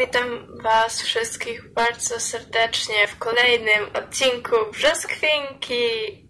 Witam Was wszystkich bardzo serdecznie w kolejnym odcinku Brzoskwinki.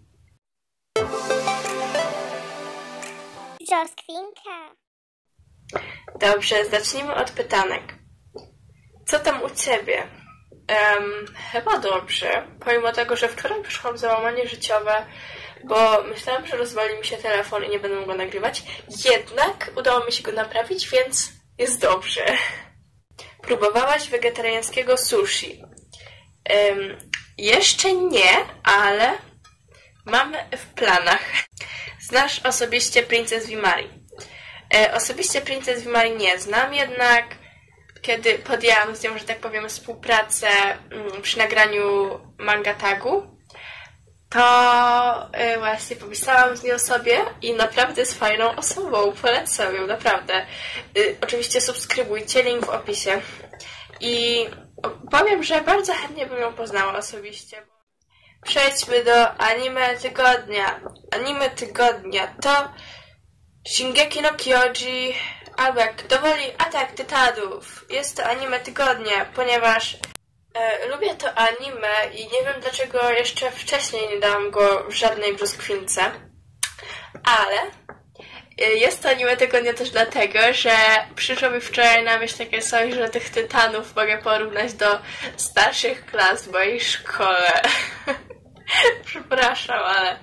Brzoskwinka. Dobrze, zacznijmy od pytanek. Co tam u Ciebie? Chyba dobrze, pomimo tego, że wczoraj przeszłam załamanie życiowe, bo myślałam, że rozwali mi się telefon i nie będę mogła nagrywać. Jednak udało mi się go naprawić, więc jest dobrze. Próbowałaś wegetariańskiego sushi? Jeszcze nie, ale mam w planach. Znasz osobiście Princess Wimari? Osobiście Princess Wimari nie znam, jednak kiedy podjęłam z nią, że tak powiem, współpracę przy nagraniu manga tagu, to właśnie pomyślałam z nią sobie i naprawdę jest fajną osobą. Polecam ją, naprawdę. Oczywiście subskrybujcie, link w opisie. I powiem, że bardzo chętnie bym ją poznała osobiście. Przejdźmy do anime tygodnia. Anime tygodnia to Shingeki no Kyoji, albo jak kto woli, Atak Tytanów. Jest to anime tygodnia, ponieważ lubię to anime i nie wiem dlaczego jeszcze wcześniej nie dałam go w żadnej brzoskwince. Ale jest to anime tygodnia też dlatego, że przyszło mi wczoraj na myśl takie coś, że tych tytanów mogę porównać do starszych klas w mojej szkole. Przepraszam, ale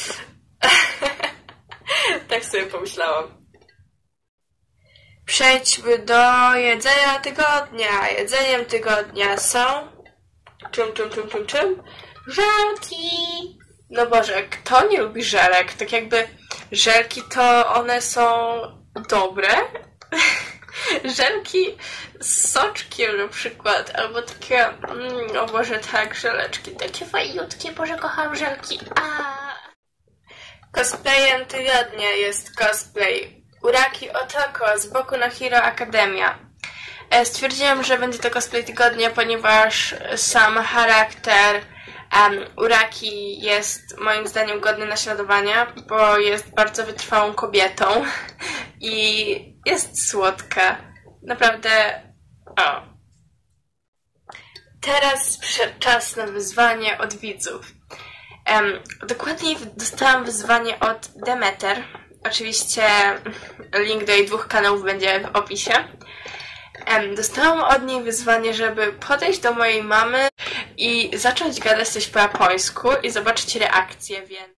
tak sobie pomyślałam. Przejdźmy do jedzenia tygodnia. Jedzeniem tygodnia są... Czym? Żelki! No Boże, kto nie lubi żelek? Tak jakby żelki to one są dobre. Żelki z soczkiem na przykład, albo takie... o Boże, tak, żeleczki takie fajniutkie. Boże, kocham żelki. Cosplayem tygodnia jest cosplay Uraki Otoko z Boku no Hero Academia. Stwierdziłam, że będzie to cosplay tygodnia, ponieważ sam charakter Uraki jest moim zdaniem godny naśladowania, bo jest bardzo wytrwałą kobietą i jest słodka. Naprawdę... O. Teraz czas na wyzwanie od widzów. Dokładniej dostałam wyzwanie od Demeter. Oczywiście link do jej 2 kanałów będzie w opisie. Dostałam od niej wyzwanie, żeby podejść do mojej mamy i zacząć gadać coś po japońsku i zobaczyć reakcję, więc...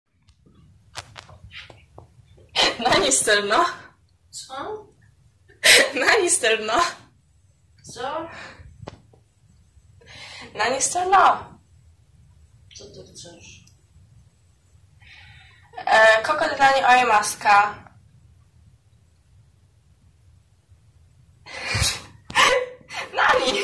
Nanister, no. Co? Nanister, no. Co? Nanister, no. Co ty chcesz? Koko de Nani Oemaska. Nani!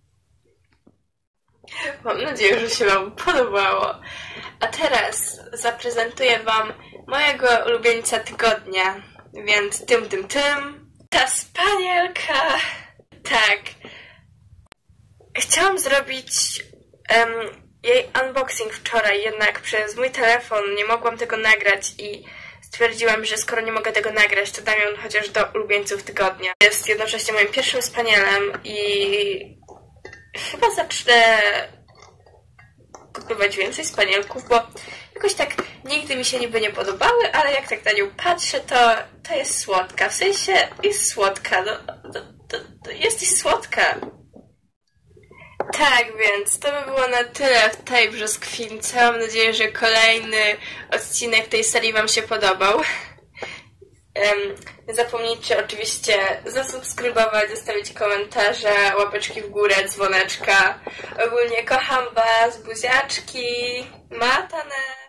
Mam nadzieję, że się Wam podobało. A teraz zaprezentuję Wam mojego ulubieńca tygodnia. Więc tym. Ta spanielka! Tak. Chciałam zrobić jej unboxing wczoraj, jednak przez mój telefon nie mogłam tego nagrać i stwierdziłam, że skoro nie mogę tego nagrać, to dam ją chociaż do ulubieńców tygodnia. Jest jednocześnie moim pierwszym spanielem i chyba zacznę kupować więcej spanielków, bo jakoś tak nigdy mi się niby nie podobały, ale jak tak na nią patrzę, to jest słodka. W sensie jest słodka. Jest słodka. Tak, więc to by było na tyle w tej brzoskwince. Mam nadzieję, że kolejny odcinek tej serii Wam się podobał. Nie zapomnijcie oczywiście zasubskrybować, zostawić komentarze, łapeczki w górę, dzwoneczka. Ogólnie kocham Was, buziaczki, matane!